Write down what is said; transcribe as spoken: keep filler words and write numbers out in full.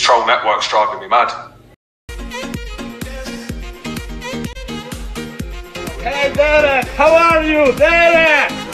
troll network's driving me mad. Hey Derek, how are you, Derek?